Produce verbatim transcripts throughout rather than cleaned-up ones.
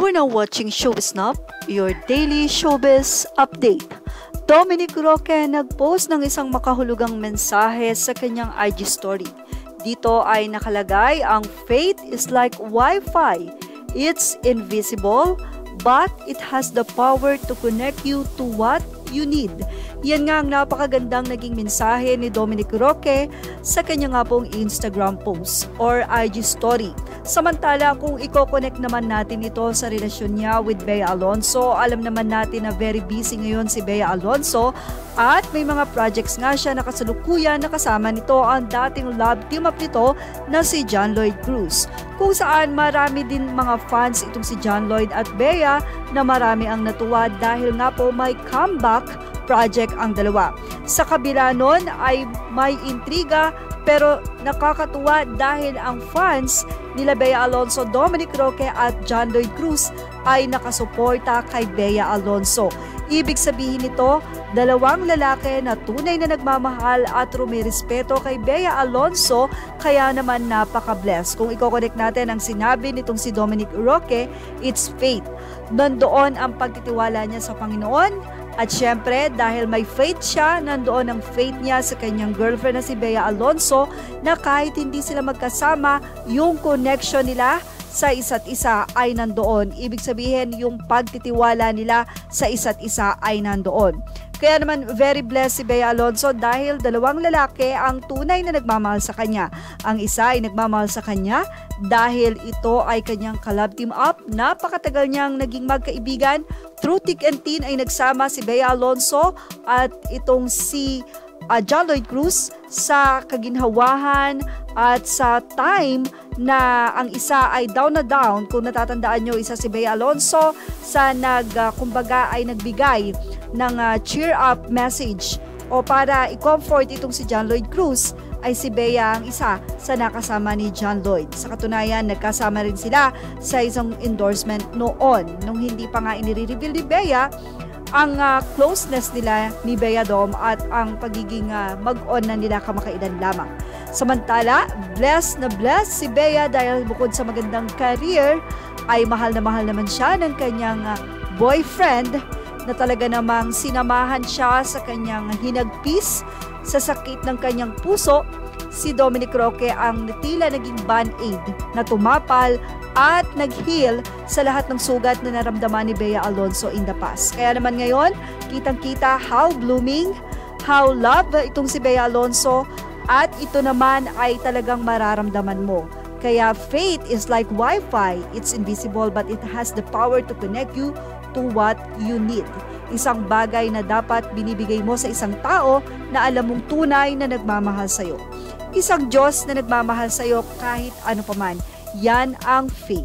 You're now watching Showbiz Snap, your daily showbiz update. Dominic Roque nag-post ng isang makahulugang mensahe sa kanyang I G story. Dito ay nakalagay ang faith is like Wi-Fi. It's invisible, but it has the power to connect you to what you need. Yan nga ang napakagandang naging mensahe ni Dominic Roque sa kanya nga pong Instagram post or I G story. Samantala, kung i-connect naman natin ito sa relasyon niya with Bea Alonzo, alam naman natin na very busy ngayon si Bea Alonzo at may mga projects nga siya na kasalukuyan na kasama nito ang dating love team up nito na si John Lloyd Cruz. Kung saan marami din mga fans itong si John Lloyd at Bea na marami ang natuwa dahil nga po may comeback project ang dalawa. Sa kabila nun ay may intriga pero nakakatuwa dahil ang fans nila Bea Alonzo, Dominic Roque at John Lloyd Cruz ay nakasuporta kay Bea Alonzo. Ibig sabihin nito, dalawang lalaki na tunay na nagmamahal at rumirespeto kay Bea Alonzo, kaya naman napaka-bless. Kung i-connect natin ang sinabi nitong si Dominic Roque, it's faith. Nandoon ang pagtitiwala niya sa Panginoon. At syempre, dahil may faith siya, nandoon ang faith niya sa kanyang girlfriend na si Bea Alonzo na kahit hindi sila magkasama, yung connection nila sa isa't isa ay nandoon. Ibig sabihin, yung pagtitiwala nila sa isa't isa ay nandoon. Kaya naman, very blessed si Bea Alonzo dahil dalawang lalaki ang tunay na nagmamahal sa kanya. Ang isa ay nagmamahal sa kanya dahil ito ay kanyang ka-love team up. Napakatagal niyang naging magkaibigan. Through thick and thin ay nagsama si Bea Alonzo at itong si uh, John Lloyd Cruz sa kaginhawahan at sa time na ang isa ay down na down. Kung natatandaan nyo, isa si Bea Alonzo sa nag, uh, kumbaga ay nagbigay ng uh, cheer up message o para i-comfort itong si John Lloyd Cruz ay si Bea ang isa sa nakasama ni John Lloyd. Sa katunayan, nagkasama rin sila sa isang endorsement noon nung hindi pa nga inire-reveal ni Bea ang uh, closeness nila ni Bea Dom at ang pagiging uh, mag-on na nila kamakailan lamang. Samantala, blessed na blessed si Bea dahil bukod sa magandang career ay mahal na mahal naman siya ng kanyang uh, boyfriend na talaga namang sinamahan siya sa kanyang hinagpis sa sakit ng kanyang puso. Si Dominic Roque ang tila naging band-aid na tumapal at nag-heal sa lahat ng sugat na naramdaman ni Bea Alonzo in the past. Kaya naman ngayon, kitang-kita how blooming, how love itong si Bea Alonzo at ito naman ay talagang mararamdaman mo. Kaya faith is like Wi-Fi. It's invisible but it has the power to connect you to what you need. Isang bagay na dapat binibigay mo sa isang tao na alam mong tunay na nagmamahal sa'yo. Isang Diyos na nagmamahal sa'yo kahit ano paman. Yan ang faith.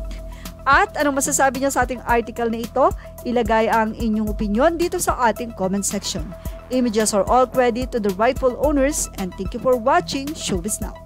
At anong masasabi niyo sa ating article na ito? Ilagay ang inyong opinion dito sa ating comment section. Images are all credit to the rightful owners and thank you for watching Showbiz Now.